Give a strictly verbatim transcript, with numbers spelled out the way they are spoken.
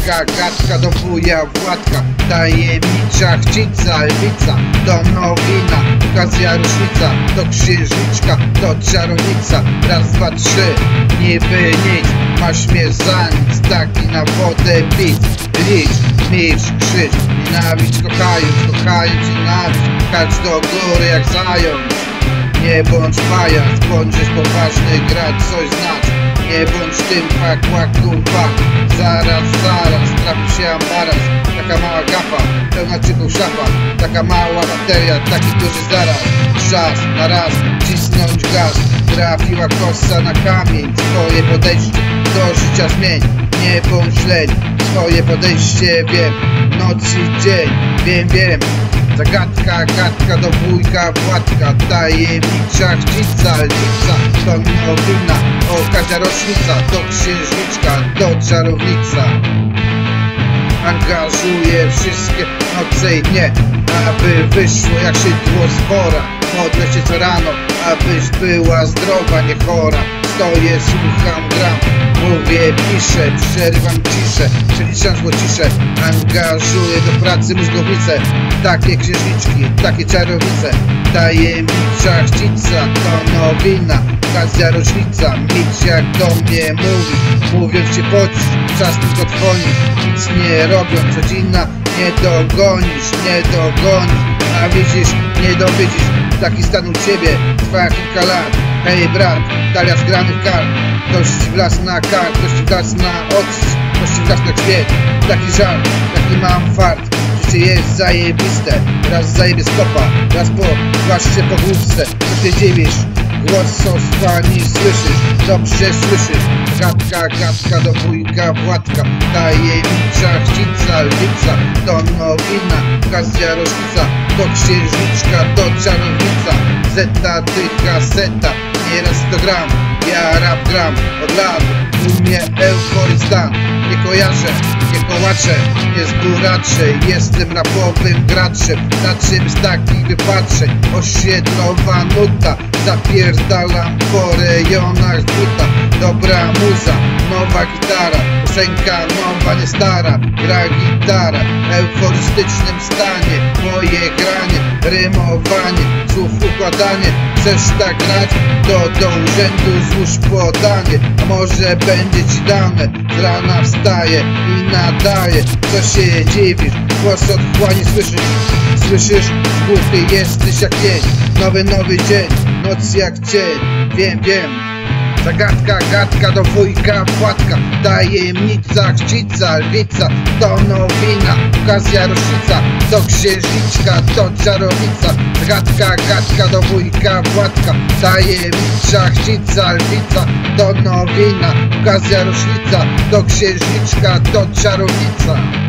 Zagadka, gadka do wuja Władka, tajemnicza chcica, lwica, to nowina, okazja różnica, to księżniczka, to czarownica. Raz, dwa, trzy, niby nic, masz mnie za nic, taki na wodę pić. Licz, milcz, krzycz, nienawidź, kochając, kochając, nienawiść, skacz do góry jak zając. Nie bądź pajac, bądź poważny, grać coś znać. Nie bądź tym fak, łaku, fak. Zaraz, zaraz, trafi się ambaras. Taka mała gafa, pełna czyków szafa. Taka mała bateria, taki duży zaraz. Czas, na raz, cisnąć gaz. Trafiła kosa na kamień. Swoje podejście do życia zmień. Nie bądź leń, swoje podejście wiem. Noc i dzień, wiem, wiem. Zagadka, gadka do wujka Władka, tajemnicza chcica, lwica, to nowina, okazja rocznica, to księżniczka, to czarownica. Angażuję wszystkie noce i dnie, aby wyszło jak szydło z wora. Modlę się co rano, abyś była zdrowa, nie chora. Stoję, słucham, gram, mówię, piszę, przerywam ciszę, przeliczam złocisze. Angażuję do pracy mózgownice, takie księżniczki, takie czarownice. Tajemnicza chcica, to nowina, okazja rocznica. Milcz jak do mnie mówisz, mówiąc się pocisz, czas tylko dzwonić, nic nie robiąc, rodzina nie dogonisz, nie dogonisz. A widzisz, nie dowiedzisz, taki stan u ciebie trwa kilka lat. Hej brat, talia zgranych kart, ktoś ci wlazł na kart, ktoś ci wlazł na odcisk, ktoś ci wlazł na grzbiet. Taki żart, taki mam fart, życie jest zajebiste. Raz zajebie stopa, raz po głaszcze po główce. Co się dziwisz? Głos soswani słyszysz, dobrze słyszysz. Gadka, gadka do wujka Władka, tajemnicza chcica, lwica, to nowina, okazja rocznica, to księżniczka, to czarownica. Zeta, dycha, seta, nieraz to gram, ja rap gram od lat, u mnie euforysta. Nie kojarzę, nie kołaczę, nie zburaczę, jestem rapowym graczem. Na czym z takich wypatrzeń, osiedlowa nuta, zapierdalam po rejonach buta. Dobra muza, nowa gitara, piosenka nowa, nie stara. Gra gitara, w euforystycznym stanie, moje granie, rymowanie, słów układanie. Chcesz tak grać? To do urzędu złóż podanie, a może będzie ci dane. Z rana wstaje i nadaje, co się dziwisz? Głos odchłani słyszysz, słyszysz? Głuchy jesteś jak dzień, nowy, nowy dzień, noc jak cień, wiem, wiem. Zagadka, gadka do wujka Władka, tajemnica chcica, lwica, to nowina, okazja rocznica, to księżniczka, to czarownica. Zagadka, gadka do wujka Władka, tajemnicza chcica, lwica, to nowina, okazja rocznica, to księżniczka, to czarownica.